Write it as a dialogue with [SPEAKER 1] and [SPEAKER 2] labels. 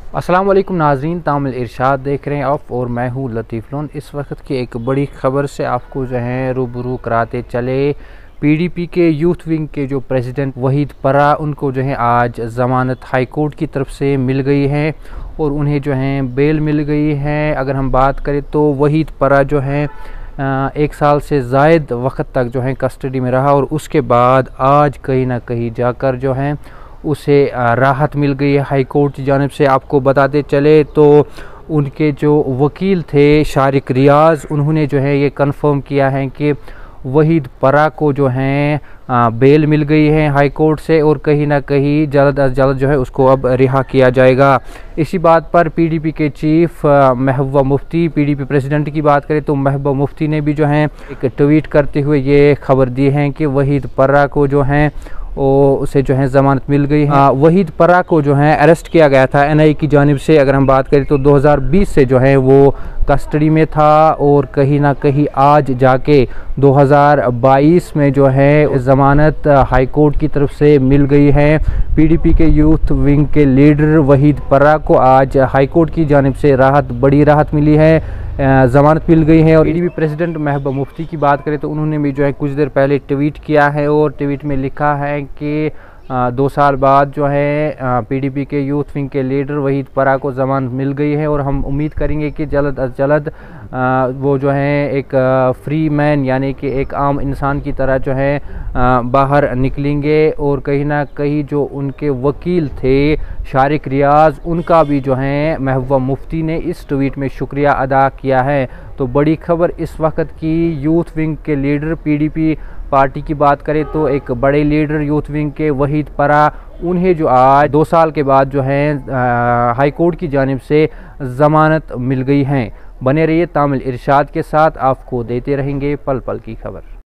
[SPEAKER 1] अस्सलाम वालेकुम नाज़रीन, तामिल इरशाद देख रहे हैं आप और मैं हूँ लतीफ़ लोन। इस वक्त की एक बड़ी ख़बर से आपको जो है रूबरू कराते चले। पीडीपी के यूथ विंग के जो प्रेसिडेंट वहीद परा, उनको जो है आज ज़मानत हाई कोर्ट की तरफ से मिल गई है और उन्हें जो है बेल मिल गई है। अगर हम बात करें तो वहीद परा जो है 1 साल से ज़ायद वक्त तक जो है कस्टडी में रहा और उसके बाद आज कहीं ना कहीं जाकर जो है उसे राहत मिल गई है हाई कोर्ट की जानिब से। आपको बताते चले तो उनके जो वकील थे शारिक रियाज, उन्होंने जो है ये कंफर्म किया है कि वहीद परा को जो है बेल मिल गई है हाई कोर्ट से और कहीं ना कहीं जल्द अज जल्द जो है उसको अब रिहा किया जाएगा। इसी बात पर पीडीपी के chief Mehbooba Mufti, PDP president की बात करें तो महबूबा मुफ्ती ने भी जो है एक ट्वीट करते हुए ये खबर दी है कि वहीद परा को जो है उसे जो है ज़मानत मिल गई है। वहीद परा को जो है अरेस्ट किया गया था एनआई की जानिब से। अगर हम बात करें तो 2020 से जो है वो कस्टडी में था और कहीं ना कहीं आज जाके 2022 में जो है ज़मानत हाई कोर्ट की तरफ से मिल गई है। पीडीपी के यूथ विंग के लीडर वहीद परा को आज हाई कोर्ट की जानिब से बड़ी राहत मिली है, ज़मानत मिल गई है। और पीडीपी प्रेसिडेंट महबूबा मुफ्ती की बात करें तो उन्होंने भी जो है कुछ देर पहले ट्वीट किया है और ट्वीट में लिखा है कि 2 साल बाद जो है पीडीपी के यूथ विंग के लीडर वहीद परा को ज़मानत मिल गई है और हम उम्मीद करेंगे कि जल्द अज जल्द वो जो है एक फ्री मैन यानी कि एक आम इंसान की तरह जो है बाहर निकलेंगे। और कहीं ना कहीं जो उनके वकील थे शारिक रियाज, उनका भी जो है महबूबा मुफ्ती ने इस ट्वीट में शुक्रिया अदा किया है। तो बड़ी खबर इस वक्त की यूथ विंग के लीडर पीडीपी पार्टी की बात करें तो एक बड़े लीडर यूथ विंग के वहीद परा, उन्हें जो आज 2 साल के बाद जो है हाई कोर्ट की जानिब से ज़मानत मिल गई है। बने रहिए तामिल इरशाद के साथ, आपको देते रहेंगे पल पल की खबर।